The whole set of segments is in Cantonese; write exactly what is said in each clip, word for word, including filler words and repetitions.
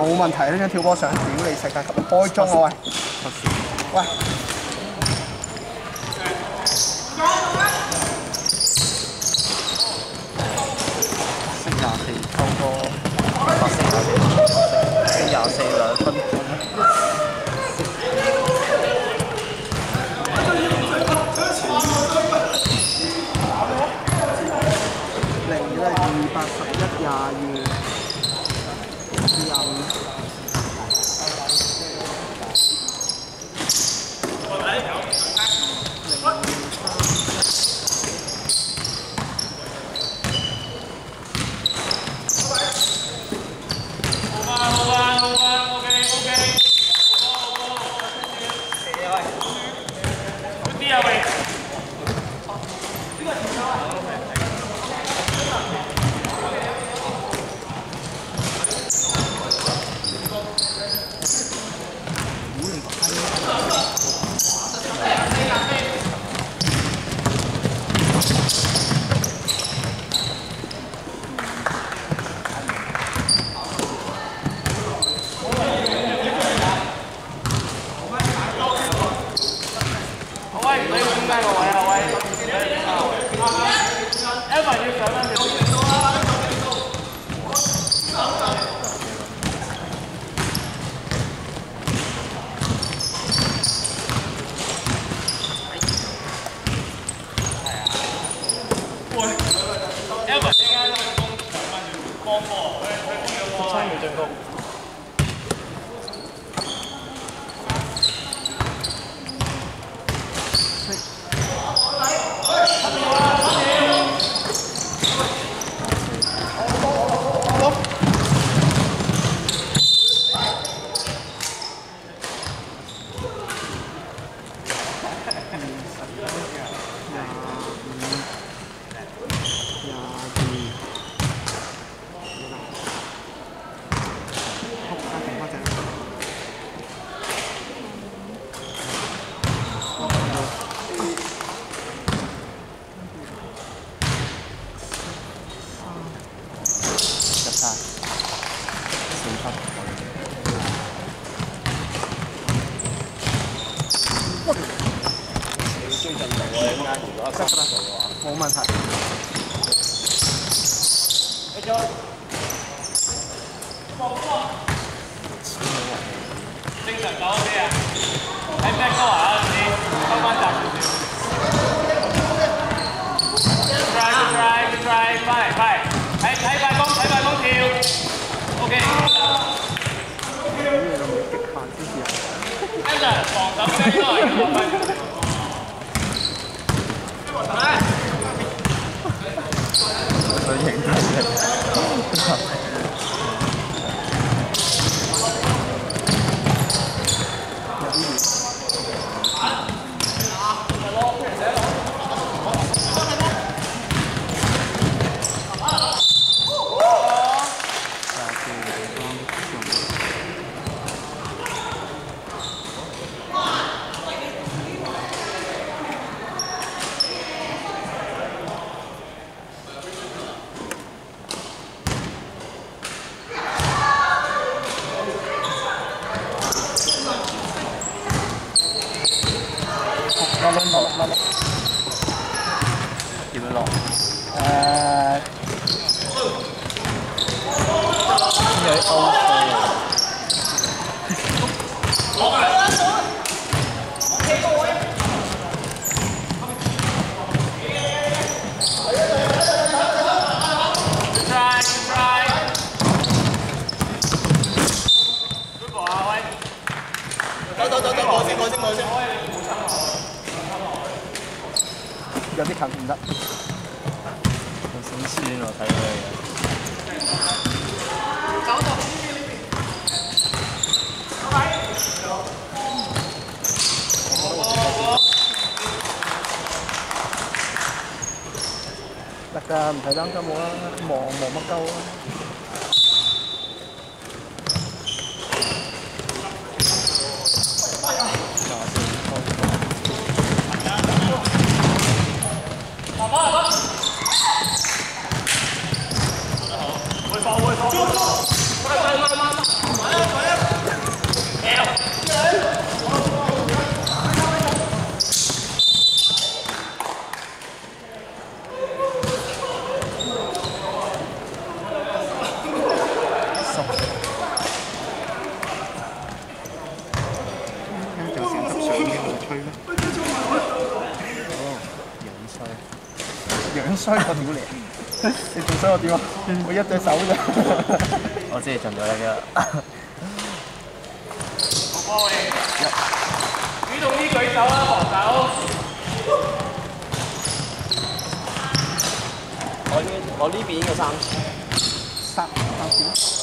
冇問題，呢張跳波上，屌你世界級開中啊喂！喂！ 升廿四抽波，八升廿四，升廿四兩分鐘。 零咧二百十一廿二廿五。 冇問題。 精神講啲啊，喺 back door 啊，你收翻閘少少。try try try 翻嚟翻嚟，睇睇快攻睇快攻跳 ，OK。跟住防守 back door 要落去。 佢認真嘅。 落兩頭，落落。 點樣落？ 誒。 有啲歐貨。 try try。good ball 啊喂！ 走走走走，過先過先過先。 有啲近唔得， 好心酸喎睇佢。 走到得㗎，唔使擔心我啦，忙忙乜鳩啊！ 回防回防，快快慢慢慢。 樣衰我屌你！你仲衰我點啊？我一隻手咋？ 我知你盡咗力㗎。 好波你！主動啲舉手啊，防守！ 我呢我呢邊嘅三三三點。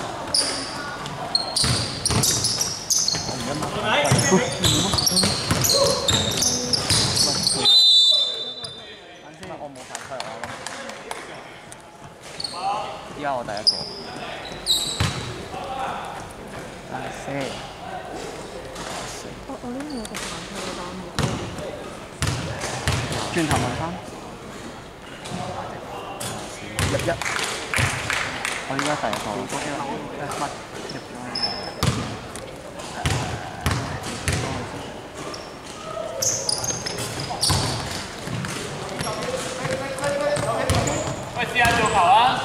我唔一蚊。我冇犯規我咯。依家我第一個。啊四。 我我呢邊有個犯規嘅，但我冇。 轉頭問翻。入一。我依家第一個。乜入咗？ 喂，試下做球啊！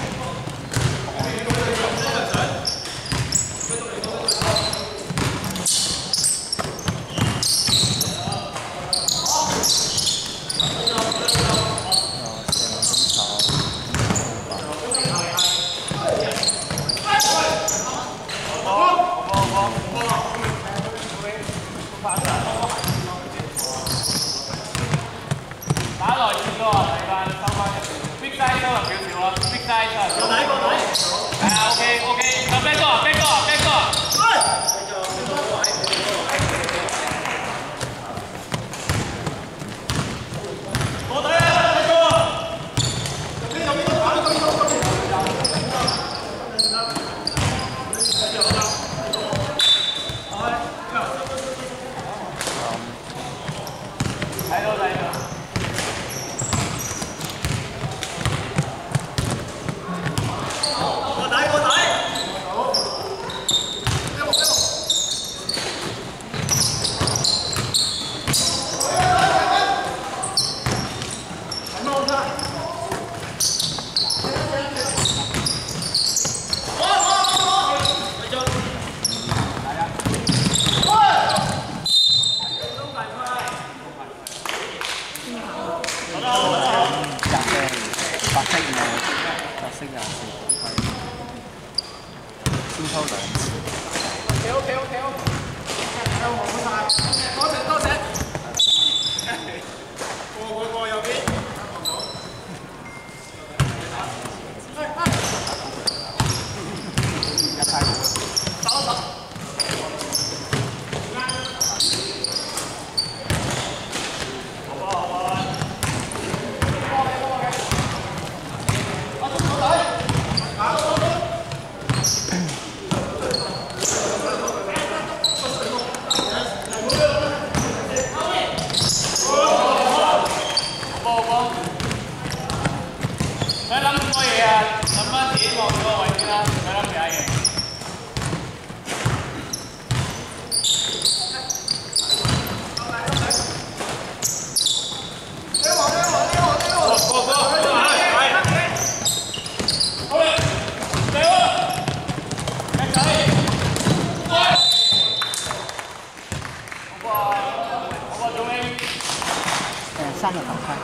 打來接咯，睇翻收翻入邊 ，big size 收入少少咯 ，big size 收入。個底個底。係啊 ，OK OK，就 back 哥 back 哥 back 哥。個底啊 ，back 哥。右邊右邊打，右邊右邊。睇到睇到。 白色嘅，白色廿四分，先抽兩次。 OK OK OK OK。多謝多謝。過過過右邊。 一排。 走走。唔使諗咁多嘢啊，諗翻自己望住個位先啦，唔使諗其他嘢。過過過，係係。好啦，嚟喎，靚仔，喂，好啊，好啊，總兄。 誒三日頭盔。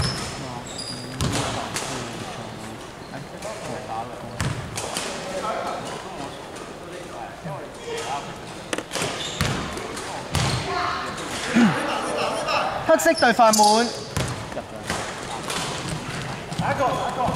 黑色對快門，打一個，打一個。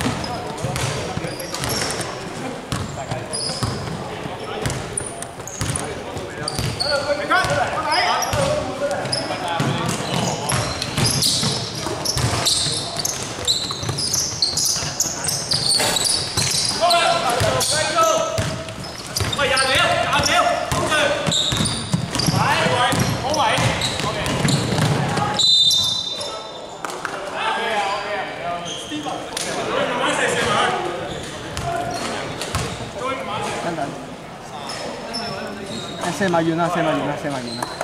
喂，廿秒，廿秒，好住，擺位，好位 ，OK。OK 啊 ，OK 啊，唔該。Steven，慢慢射射埋去。再慢慢射。等等。誒射埋完啦，射埋完啦，射埋完啦。